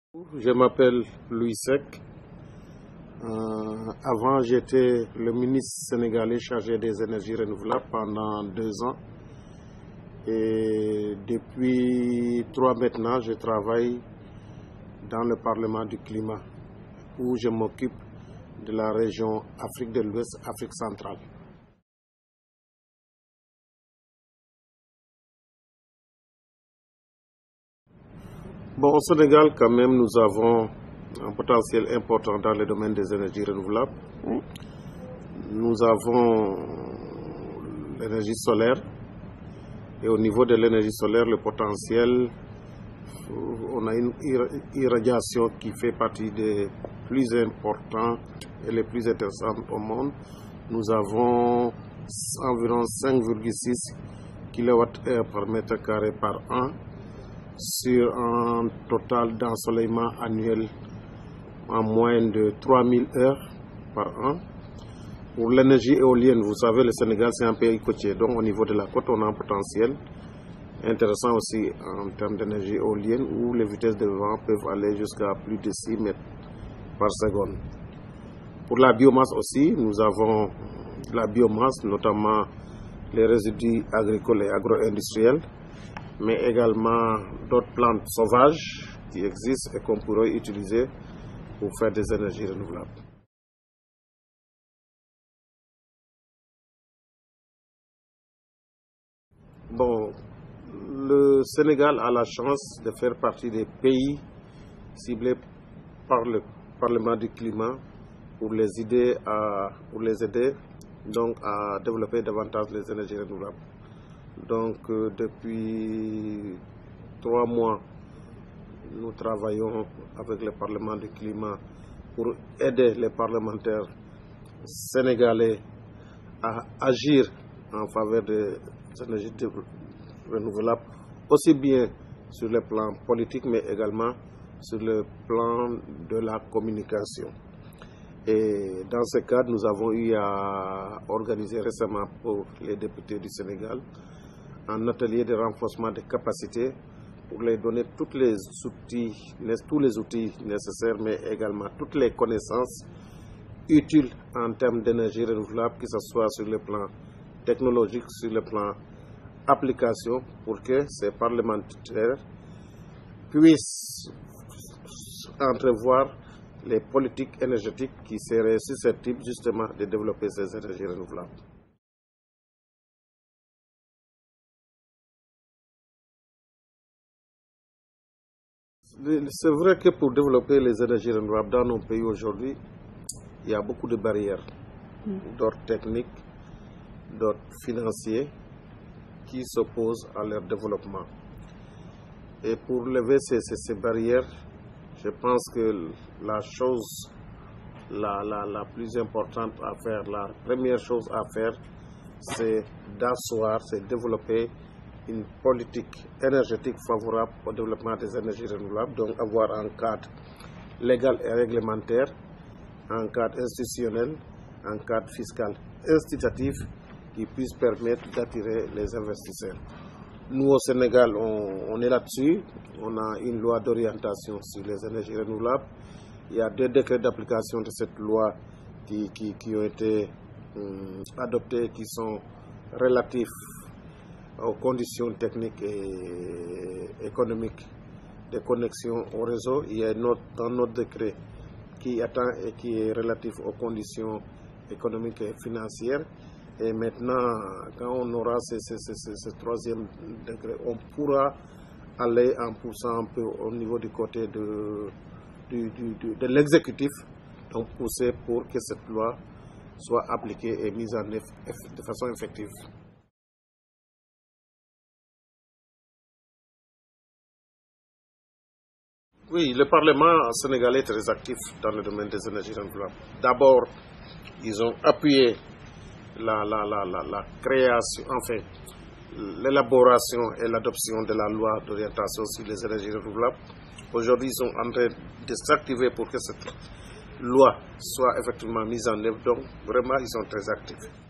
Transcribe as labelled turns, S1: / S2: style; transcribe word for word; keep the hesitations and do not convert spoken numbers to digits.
S1: Je m'appelle Louis Seck. Euh, avant, j'étais le ministre sénégalais chargé des énergies renouvelables pendant deux ans. Et depuis trois maintenant, je travaille dans le Parlement du climat, où je m'occupe de la région Afrique de l'Ouest, Afrique centrale. Bon, au Sénégal, quand même, nous avons un potentiel important dans le domaine des énergies renouvelables. Nous avons l'énergie solaire. Et au niveau de l'énergie solaire, le potentiel, on a une irradiation qui fait partie des plus importantes et les plus intéressantes au monde. Nous avons environ cinq virgule six kilowattheures par mètre carré par an, sur un total d'ensoleillement annuel en moyenne de trois mille heures par an. Pour l'énergie éolienne, vous savez, le Sénégal, c'est un pays côtier. Donc, au niveau de la côte, on a un potentiel intéressant aussi en termes d'énergie éolienne, où les vitesses de vent peuvent aller jusqu'à plus de six mètres par seconde. Pour la biomasse aussi, nous avons la biomasse, notamment les résidus agricoles et agro-industriels, mais également d'autres plantes sauvages qui existent et qu'on pourrait utiliser pour faire des énergies renouvelables. Bon, le Sénégal a la chance de faire partie des pays ciblés par le Parlement du climat pour les aider à, pour les aider donc à développer davantage les énergies renouvelables. Donc, euh, depuis trois mois, nous travaillons avec le Parlement du climat pour aider les parlementaires sénégalais à agir en faveur des énergies renouvelables, aussi bien sur le plan politique, mais également sur le plan de la communication. Et dans ce cadre, nous avons eu à organiser récemment pour les députés du Sénégal un atelier de renforcement des capacités pour les donner toutes les outils, tous les outils nécessaires, mais également toutes les connaissances utiles en termes d'énergie renouvelable, que ce soit sur le plan technologique, sur le plan application, pour que ces parlementaires puissent entrevoir les politiques énergétiques qui seraient susceptibles justement de développer ces énergies renouvelables. C'est vrai que pour développer les énergies renouvelables dans nos pays aujourd'hui, il y a beaucoup de barrières, mmh. d'ordre technique, d'ordre financier, qui s'opposent à leur développement. Et pour lever ces, ces, ces barrières, je pense que la chose la, la, la plus importante à faire, la première chose à faire, c'est d'asseoir, c'est développer une politique énergétique favorable au développement des énergies renouvelables, donc avoir un cadre légal et réglementaire, un cadre institutionnel, un cadre fiscal incitatif qui puisse permettre d'attirer les investisseurs. Nous, au Sénégal, on, on est là-dessus. On a une loi d'orientation sur les énergies renouvelables. Il y a deux décrets d'application de cette loi qui, qui, qui ont été hum, adoptés, qui sont relatifs aux conditions techniques et économiques de connexion au réseau. Il y a un autre, un autre décret qui attend et qui est relatif aux conditions économiques et financières. Et maintenant, quand on aura ce, ce, ce, ce, ce troisième degré, on pourra aller en poussant un peu au niveau du côté de, du, du, du, de l'exécutif, donc pousser pour que cette loi soit appliquée et mise en œuvre de façon effective. Oui, le Parlement sénégalais est très actif dans le domaine des énergies renouvelables. D'abord, ils ont appuyé La, la, la, la, la création, enfin, l'élaboration et l'adoption de la loi d'orientation sur les énergies renouvelables. Aujourd'hui, ils sont en train de s'activer pour que cette loi soit effectivement mise en œuvre. Donc, vraiment, ils sont très actifs.